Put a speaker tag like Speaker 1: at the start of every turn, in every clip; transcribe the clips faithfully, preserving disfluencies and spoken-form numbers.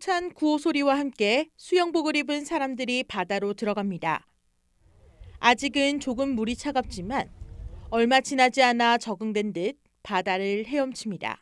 Speaker 1: 우렁찬 구호 소리와 함께 수영복을 입은 사람들이 바다로 들어갑니다. 아직은 조금 물이 차갑지만 얼마 지나지 않아 적응된 듯 바다를 헤엄칩니다.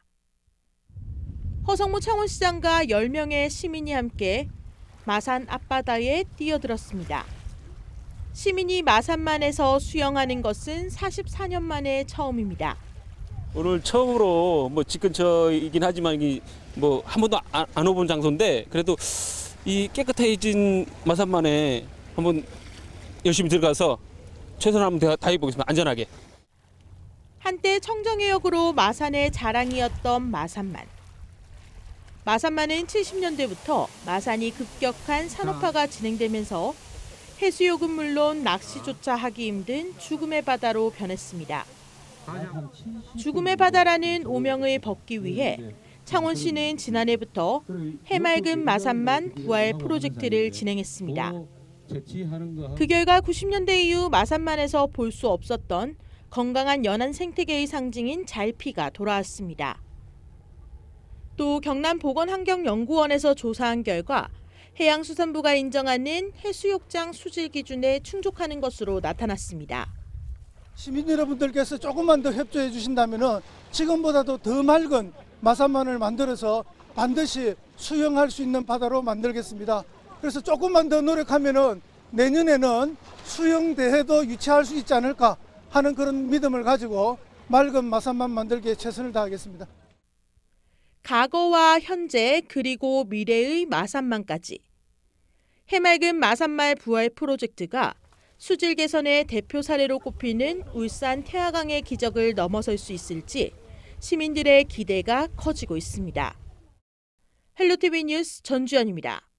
Speaker 1: 허성무 창원시장과 열 명의 시민이 함께 마산 앞바다에 뛰어들었습니다. 시민이 마산만에서 수영하는 것은 사십사 년 만에 처음입니다.
Speaker 2: 오늘 처음으로 뭐 집 근처이긴 하지만 뭐 한 번도 안, 안 와본 장소인데 그래도 이 깨끗해진 마산만에 한번 열심히 들어가서 최선을 한번 다해보겠습니다. 안전하게.
Speaker 1: 한때 청정해역으로 마산의 자랑이었던 마산만. 마산만은 칠십 년대부터 마산이 급격한 산업화가 진행되면서 해수욕은 물론 낚시조차 하기 힘든 죽음의 바다로 변했습니다. 죽음의 바다라는 오명을 벗기 위해 창원시는 지난해부터 해맑은 마산만 부활 프로젝트를 진행했습니다. 그 결과 구십 년대 이후 마산만에서 볼 수 없었던 건강한 연안 생태계의 상징인 잘피가 돌아왔습니다. 또 경남보건환경연구원에서 조사한 결과 해양수산부가 인정하는 해수욕장 수질 기준에 충족하는 것으로 나타났습니다.
Speaker 3: 시민 여러분들께서 조금만 더 협조해 주신다면 지금보다도 더 맑은 마산만을 만들어서 반드시 수영할 수 있는 바다로 만들겠습니다. 그래서 조금만 더 노력하면 내년에는 수영대회도 유치할 수 있지 않을까 하는 그런 믿음을 가지고 맑은 마산만 만들기에 최선을 다하겠습니다.
Speaker 1: 과거와 현재 그리고 미래의 마산만까지. 해맑은 마산말 부활 프로젝트가 수질 개선의 대표 사례로 꼽히는 울산 태화강의 기적을 넘어설 수 있을지 시민들의 기대가 커지고 있습니다. 헬로티비 뉴스 전주연입니다.